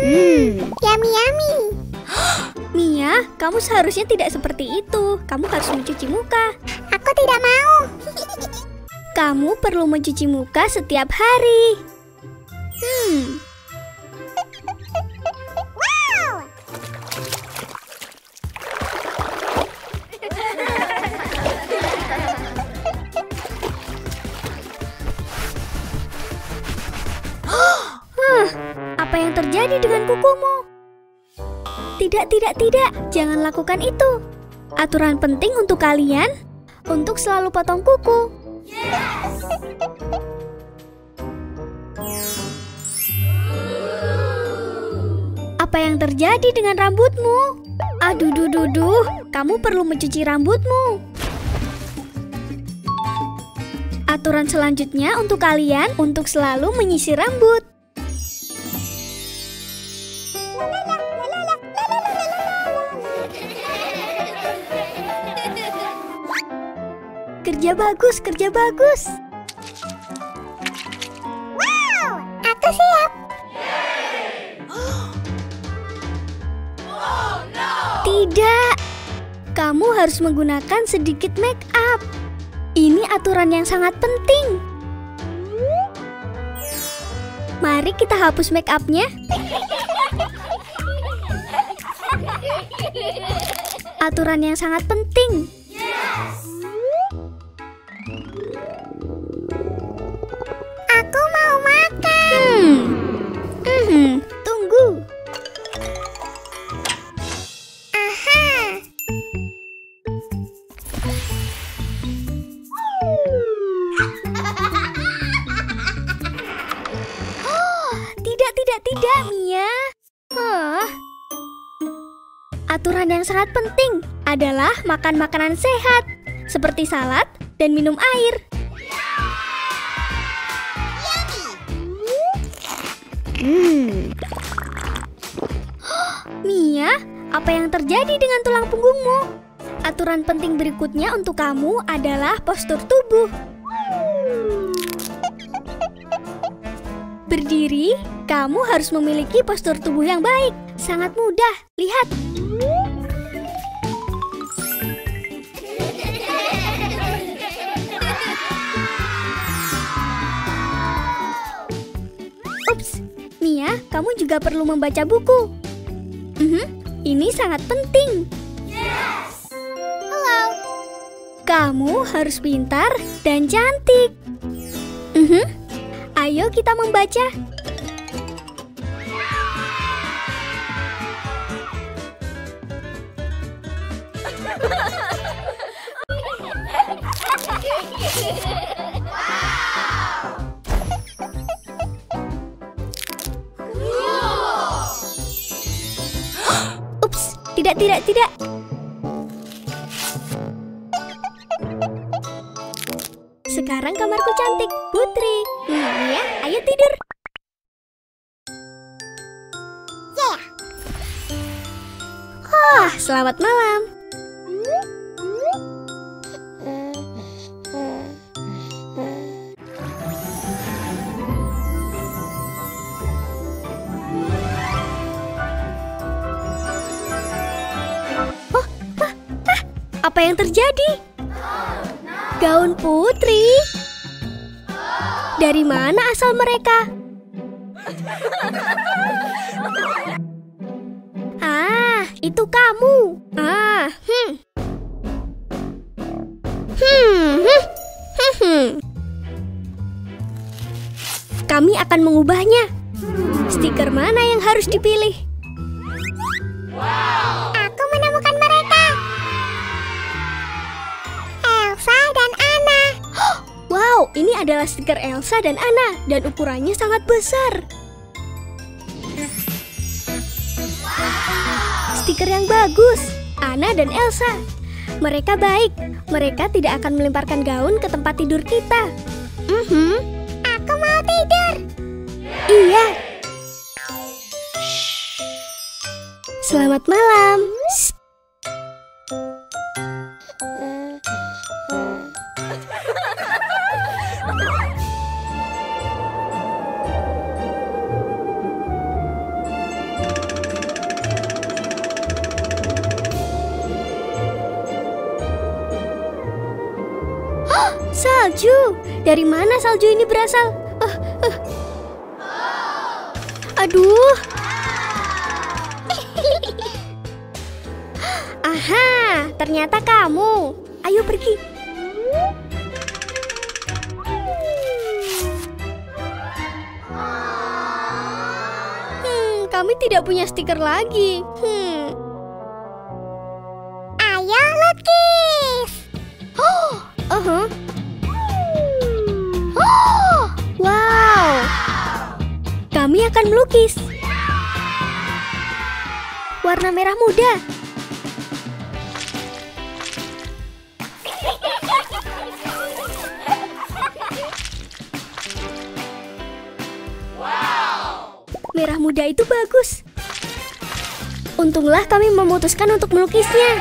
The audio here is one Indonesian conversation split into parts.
Yummy yummy. Mia, kamu seharusnya tidak seperti itu. Kamu harus mencuci muka. Aku tidak mau. Kamu perlu mencuci muka setiap hari. Wow. Apa yang terjadi dengan kukumu? Tidak. Jangan lakukan itu. Aturan penting untuk kalian untuk selalu potong kuku. Apa yang terjadi dengan rambutmu? Aduh, kamu perlu mencuci rambutmu. Aturan selanjutnya untuk kalian untuk selalu menyisir rambut. Kerja bagus. Wow, aku siap. Tidak, kamu harus menggunakan sedikit make up. Ini aturan yang sangat penting. Mari kita hapus make up-nya. Aturan yang sangat penting. Aku mau makan. Tunggu. Aha. Tidak, Mia. Aturan yang sangat penting adalah makan makanan sehat, seperti salad dan minum air. Mia, apa yang terjadi dengan tulang punggungmu? Aturan penting berikutnya untuk kamu adalah postur tubuh. Berdiri, kamu harus memiliki postur tubuh yang baik. Sangat mudah, lihat. Ups, Mia, kamu juga perlu membaca buku. Ini sangat penting. Hello. Kamu harus pintar dan cantik. Ayo kita membaca. Ups, tidak. Sekarang kamarku cantik, Putri. Mia, ayo tidur. Selamat malam. Apa yang terjadi? Gaun Putri. Dari mana asal mereka? Itu kamu. Kami akan mengubahnya. Stiker mana yang harus dipilih? Aku menemukan mereka. Elsa dan Anna. Wow, ini adalah stiker Elsa dan Anna dan ukurannya sangat besar. Stiker yang bagus, Anna dan Elsa. Mereka baik. Mereka tidak akan melemparkan gaun ke tempat tidur kita. Aku mau tidur. Iya. Selamat malam. Salju. Dari mana salju ini berasal? Aduh. Aha, ternyata kamu. Ayo pergi. Kami tidak punya stiker lagi. Ayo lukis. Wow. Kami akan melukis. Warna merah muda. Merah muda itu bagus. Untunglah kami memutuskan untuk melukisnya.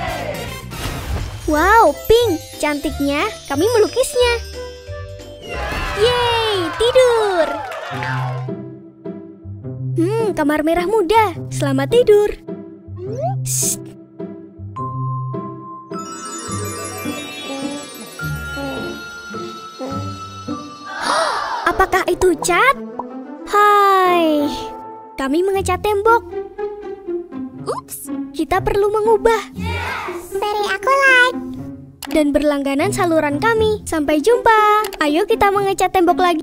Wow, pink. Cantiknya kami melukisnya. Yeay, tidur. Kamar merah muda. Selamat tidur. Shh. Apakah itu cat? Hai, kami mengecat tembok. Ups, kita perlu mengubah. Beri aku like. Dan berlangganan saluran kami. Sampai jumpa. Ayo kita mengecat tembok lagi.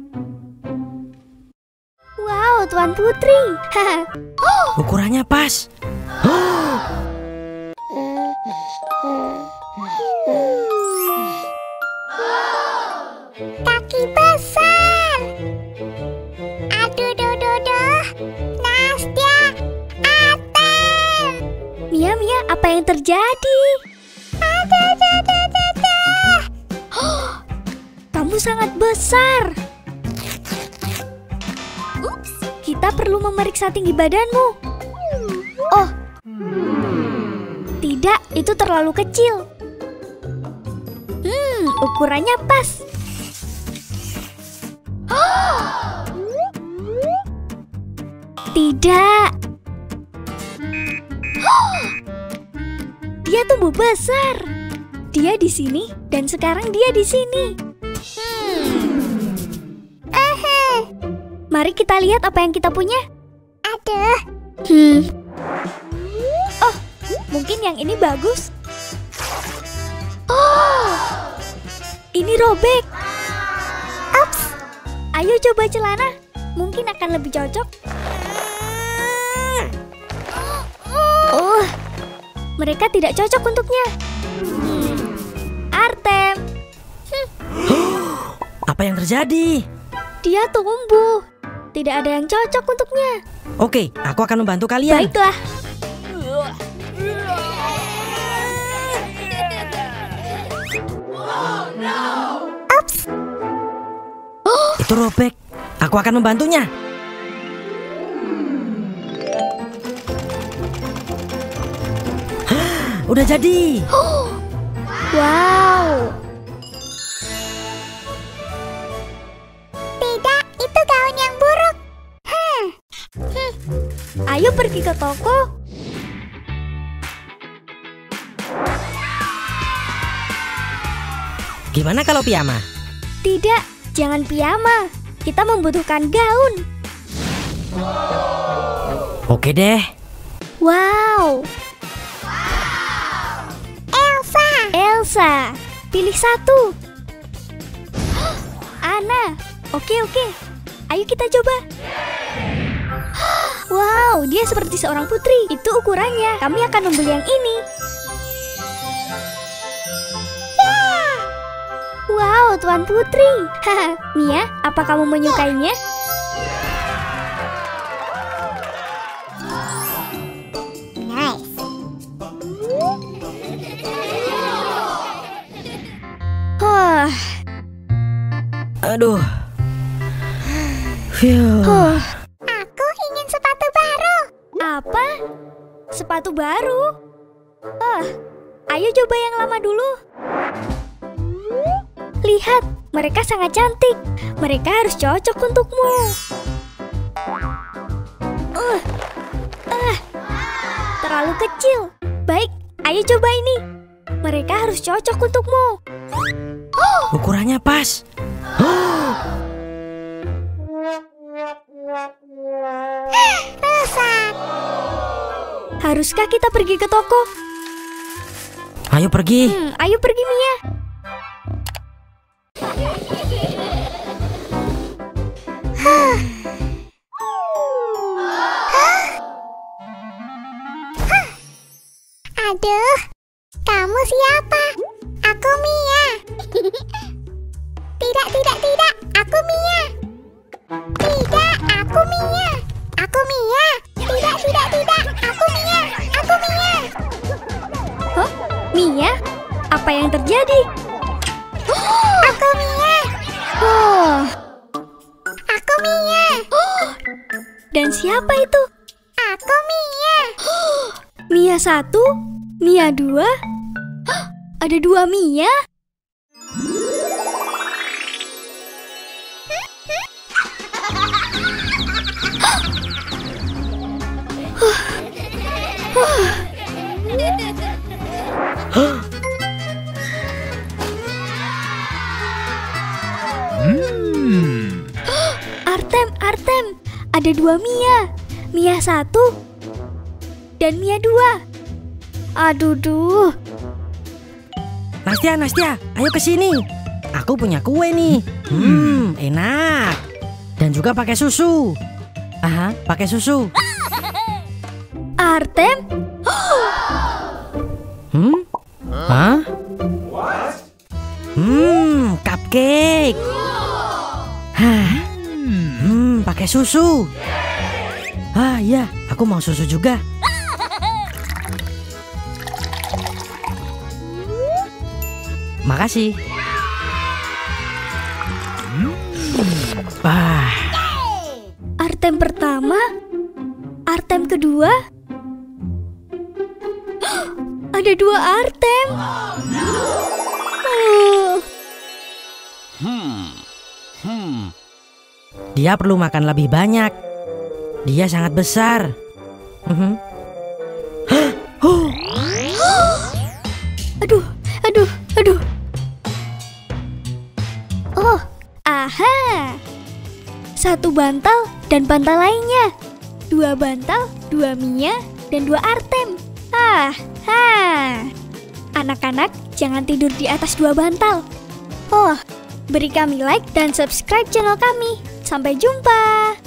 Wow, Tuan Putri. Ukurannya pas. Kaki besar. Aduh, Nastya, Atem. Mia, apa yang terjadi? Aduh. Kamu sangat besar. Ups, kita perlu memeriksa tinggi badanmu. Oh, tidak, itu terlalu kecil. Ukurannya pas. Tidak. Dia tumbuh besar. Dia di sini dan sekarang dia di sini. Mari kita lihat apa yang kita punya. Aduh. Oh, mungkin yang ini bagus. Oh, ini robek. Ups. Ayo coba celana. Mungkin akan lebih cocok. Oh, mereka tidak cocok untuknya. Artem. Apa yang terjadi? Dia tumbuh. Tidak ada yang cocok untuknya. Oke, aku akan membantu kalian. Baiklah. Ups. Itu robek. Aku akan membantunya. Udah jadi. Wow. Tidak, itu gaun yang buruk. Ayo pergi ke toko. Gimana kalau piyama? Tidak, jangan piyama. Kita membutuhkan gaun. Oke deh. Wow. Elsa, pilih satu. Anna, oke. Ayo kita coba. Wow, dia seperti seorang putri. Itu ukurannya. Kami akan membeli yang ini. Wow, Tuan Putri. Mia, apa kamu menyukainya? Nice. Aduh. Phew. Aku ingin sepatu baru. Apa? Sepatu baru? Ayo coba yang lama dulu. Lihat, mereka sangat cantik. Mereka harus cocok untukmu. Terlalu kecil. Baik, ayo coba ini. Mereka harus cocok untukmu. ukurannya pas. Rusak. Haruskah kita pergi ke toko? Ayo pergi. Ayo pergi, Mia. Aduh, kamu siapa? Aku Mia. Tidak, aku Mia. Tidak, aku Mia. Aku Mia. Tidak, aku Mia. Aku Mia. Hah? Mia? Apa yang terjadi? Aku Mia. Oh, Aku Mia. dan siapa itu? Aku Mia. Mia 1, Mia 2. Ada 2 Mia? Artem, ada 2 Mia. Mia 1 dan Mia 2. Aduh. Nastia, ayo ke sini. Aku punya kue nih. Enak. Dan juga pakai susu. Aha, pakai susu. Artem? Hah? Cupcake. Hah? Pakai susu. Ah, iya, aku mau susu juga. Makasih. Artem pertama? Artem kedua? Ada 2 Artem. Dia perlu makan lebih banyak. Dia sangat besar. Aduh. Oh, aha. 1 bantal dan bantal lainnya. 2 bantal, 2 Mia, dan 2 Artem. Anak-anak, jangan tidur di atas 2 bantal. Oh, beri kami like dan subscribe channel kami. Sampai jumpa.